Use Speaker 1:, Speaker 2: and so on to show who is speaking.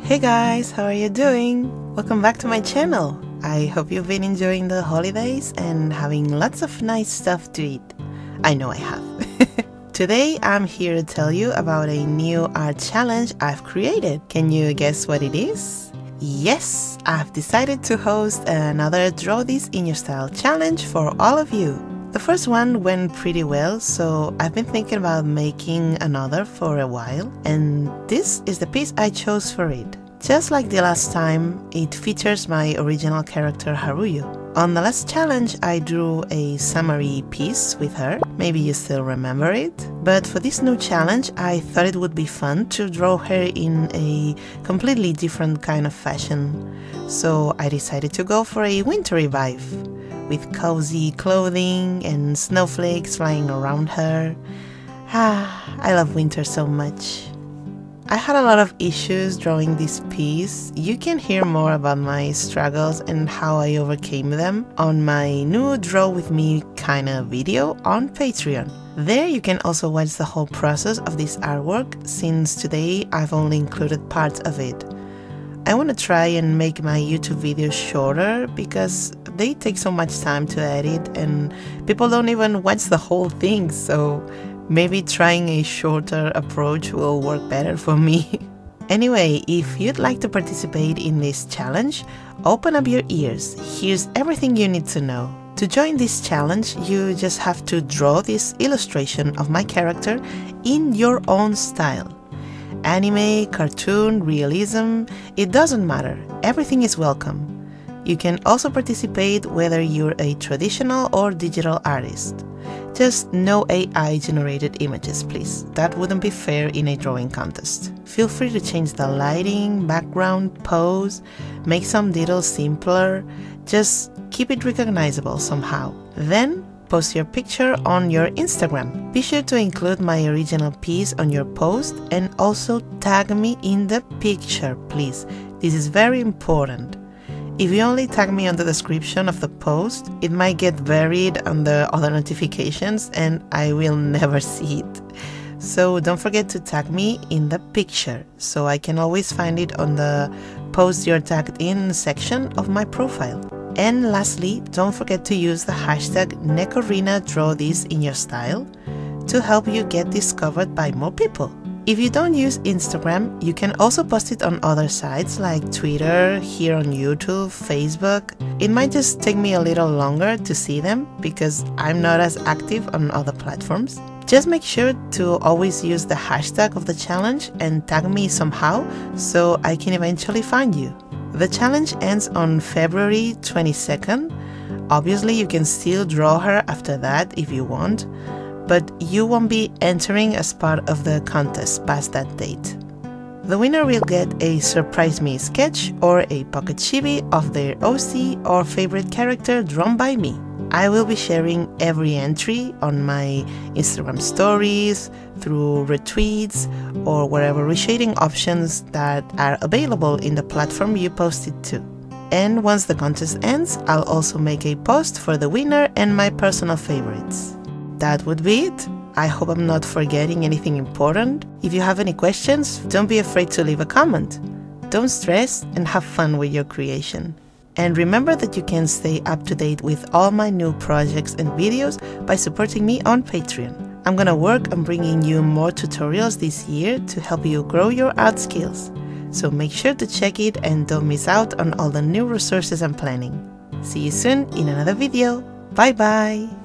Speaker 1: Hey guys, how are you doing? Welcome back to my channel. I hope you've been enjoying the holidays and having lots of nice stuff to eat. I know I have. Today I'm here to tell you about a new art challenge I've created. Can you guess what it is? Yes, I've decided to host another Draw This in Your Style challenge for all of you. The first one went pretty well, so I've been thinking about making another for a while, and this is the piece I chose for it. Just like the last time, it features my original character Haruyo. On the last challenge, I drew a summary piece with her, maybe you still remember it, but for this new challenge I thought it would be fun to draw her in a completely different kind of fashion. So I decided to go for a wintry vibe, with cozy clothing and snowflakes flying around her. I love winter so much. I had a lot of issues drawing this piece. You can hear more about my struggles and how I overcame them on my new Draw With Me kinda video on Patreon. There you can also watch the whole process of this artwork, since today I've only included parts of it. I want to try and make my YouTube videos shorter because they take so much time to edit and people don't even watch the whole thing, so maybe trying a shorter approach will work better for me. Anyway, if you'd like to participate in this challenge, open up your ears. Here's everything you need to know. To join this challenge, you just have to draw this illustration of my character in your own style. Anime, cartoon, realism, it doesn't matter. Everything is welcome. You can also participate whether you're a traditional or digital artist. Just no AI generated images, please. That wouldn't be fair in a drawing contest. Feel free to change the lighting, background, pose, make some details simpler. Just keep it recognizable somehow. Then post your picture on your Instagram. Be sure to include my original piece on your post and also tag me in the picture, please. This is very important. If you only tag me on the description of the post, it might get buried under other notifications and I will never see it. So don't forget to tag me in the picture so I can always find it on the post you're tagged in section of my profile. And lastly, don't forget to use the hashtag #NekoRinaDrawThisInYourStyle to help you get discovered by more people. If you don't use Instagram, you can also post it on other sites like Twitter, here on YouTube, Facebook. It might just take me a little longer to see them because I'm not as active on other platforms. Just make sure to always use the hashtag of the challenge and tag me somehow so I can eventually find you. The challenge ends on February 22nd. Obviously, you can still draw her after that if you want, but you won't be entering as part of the contest past that date. The winner will get a Surprise Me sketch or a Pocket Chibi of their OC or favorite character drawn by me. I will be sharing every entry on my Instagram stories, through retweets, or wherever reshading options that are available in the platform you posted to. And once the contest ends, I'll also make a post for the winner and my personal favorites. That would be it. I hope I'm not forgetting anything important. If you have any questions, don't be afraid to leave a comment. Don't stress and have fun with your creation. And remember that you can stay up to date with all my new projects and videos by supporting me on Patreon. I'm gonna work on bringing you more tutorials this year to help you grow your art skills. So make sure to check it and don't miss out on all the new resources I'm planning. See you soon in another video. Bye bye!